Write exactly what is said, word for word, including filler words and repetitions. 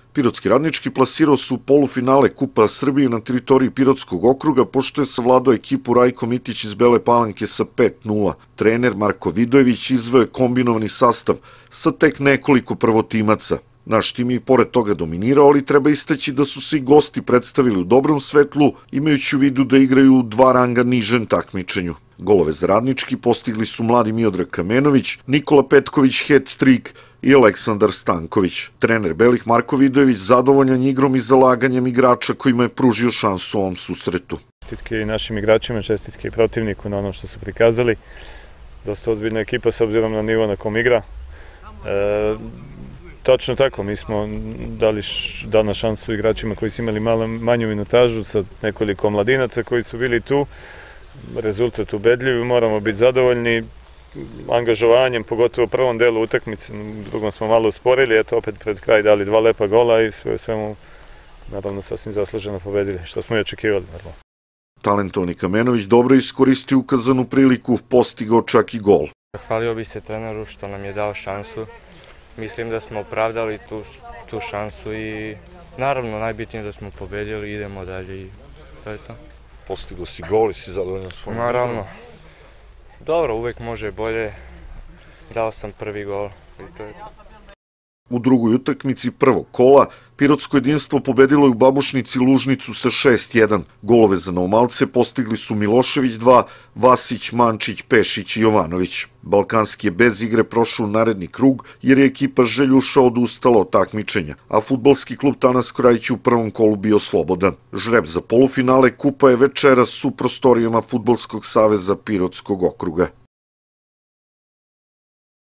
Pirotski Radnički plasirao su u polufinale Kupa Srbije na teritoriji Pirotskog okruga, pošto je savladao ekipu Rajko Mitić iz Bele Palanke sa pet nula. Trener Marko Vidojević izveo je kombinovani sastav sa tek nekoliko prvotimaca. Naš tim je i pored toga dominirao, ali treba istaći da su se i gosti predstavili u dobrom svetlu, imajući u vidu da igraju dva ranga nižem takmičenju. Golove za Radnički postigli su mladi Miodrag Kamenović, Nikola Petković hat-trick i Aleksandar Stanković. Trener Belih Marko Vidojević zadovoljan igrom i zalaganjem igrača kojima je pružio šansu u ovom susretu. Čestitke i našim igračima, čestitke i protivniku na onom što su prikazali. Dosta ozbiljna ekipa s obzirom na nivo na kom igra. E, Tačno tako, mi smo dali danas šansu igračima koji su imali malo manju minutažu sa nekoliko mladinaca koji su bili tu. Rezultat ubedljiv, moramo biti zadovoljni angažovanjem, pogotovo u prvom delu utakmice, u drugom smo malo usporili, eto opet pred kraj dali dva lepa gola i sve svemu naravno sasvim zasluženo pobedili, što smo i očekivali naravno. Talentovani Kamenović dobro iskoristio ukazanu priliku, postigao čak i gol. Zahvalio bi se treneru što nam je dao šansu. Mislim da smo opravdali tu, tu šansu i naravno najbitnije da smo pobedili, idemo dalje i to je to. Postigao si gol i si zadovoljan svojim golom? Naravno. Dobro, uvek može bolje. Dao sam prvi gol i to je to. U drugoj utakmici prvog kola Pirotsko jedinstvo pobedilo je u Babušnici Lužnicu sa šest jedan. Golove za Novomalce postigli su Milošević dva, Vasić, Mančić, Pešić i Jovanović. Balkanski je bez igre prošao u naredni krug jer je ekipa Željuša odustala od takmičenja, a fudbalski klub Tanas Krajić u prvom kolu bio slobodan. Žreb za polufinale Kupa je večeras u prostorijama Fudbalskog saveza Pirotskog okruga.